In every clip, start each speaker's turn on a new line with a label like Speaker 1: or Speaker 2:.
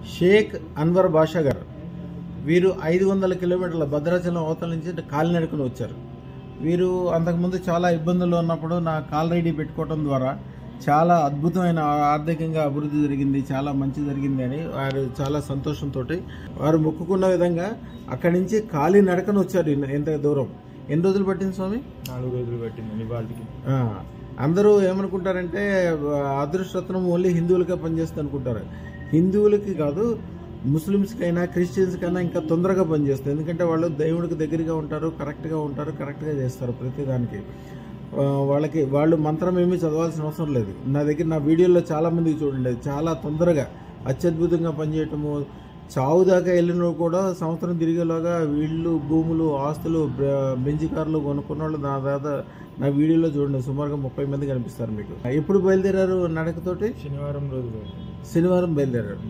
Speaker 1: షేక్ అన్వర్ బాషా గారు వీరు 500 కిలోమీటర్ల భద్రాచలం అవతల నుంచి కాలినడకను వచ్చారు. వీరు అంతకుముందు చాలా ఇబ్బందుల్లో ఉన్నప్పుడు నా కాల్ ఐడి పెట్టుకోవడం ద్వారా చాలా అద్భుతమైన ఆర్థికంగా అభివృద్ధి జరిగింది, చాలా మంచి జరిగింది అని వారు చాలా సంతోషంతో వారు మొక్కుకున్న విధంగా అక్కడి నుంచి కాలినడకను వచ్చారు. ఎంత దూరం, ఎన్ని రోజులు పట్టింది స్వామి?
Speaker 2: 4 రోజులు పట్టింది ఇవాళకి.
Speaker 1: అందరూ ఏమనుకుంటారంటే అదృష్టరత్నం ఓన్లీ హిందువులకే పనిచేస్తుంది అనుకుంటారు. హిందువులకి కాదు, ముస్లిమ్స్కైనా క్రిస్టియన్స్కైనా ఇంకా తొందరగా పనిచేస్తుంది. ఎందుకంటే వాళ్ళు దేవుడికి దగ్గరగా ఉంటారు, కరెక్ట్గా ఉంటారు, కరెక్ట్గా చేస్తారు ప్రతిదానికి. వాళ్ళు మంత్రం ఏమీ చదవాల్సిన అవసరం లేదు. నా దగ్గర నా వీడియోలో చాలామందికి చూడండి, చాలా తొందరగా అత్యద్భుతంగా పనిచేయటము. చావు దాకా వెళ్ళిన కూడా సంవత్సరం తిరిగేలాగా వీళ్ళు భూములు, ఆస్తులు, బెంజి కార్లు కొనుక్కున్న వాళ్ళు నా వీడియోలో చూడండి, సుమారుగా 30 మంది కనిపిస్తారు మీకు. ఎప్పుడు బయలుదేరారు నడకతోటి? శనివారం బయలుదేరారు.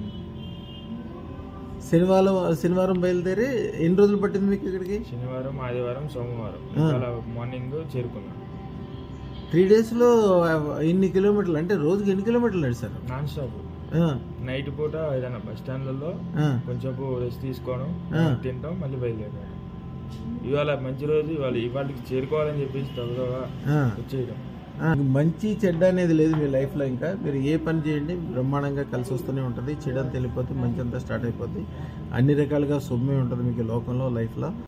Speaker 1: శనివారం బయలుదేరి ఎన్ని రోజులు పట్టింది మీకు ఇక్కడికి?
Speaker 2: శనివారం, ఆదివారం, సోమవారం మార్నింగ్ చేరుకున్నాం.
Speaker 1: 3 daysలో ఇన్ని కిలోమీటర్లు అంటే రోజుకి ఎన్ని కిలోమీటర్లు నడిచారు?
Speaker 2: Non stop. నైట్ పూట ఏదైనా బస్ స్టాండ్లలో కొంచెం రెస్ట్ తీసుకోవడం, తింటాం, మళ్ళీ బయలుదేరాం. ఇవాళ మంచి రోజు, ఇవాళకి చేరుకోవాలని చెప్పేసి తొందరగా వచ్చేయడం.
Speaker 1: మంచి చెడ్డ అనేది లేదు మీ లైఫ్లో. ఇంకా మీరు ఏ పని చేయండి బ్రహ్మాండంగా కలిసి వస్తూనే ఉంటుంది. చెడు అంతా వెళ్ళిపోతే మంచి అంతా స్టార్ట్ అయిపోద్ది. అన్ని రకాలుగా సొమ్మే ఉంటుంది మీకు లోకంలో, లైఫ్లో.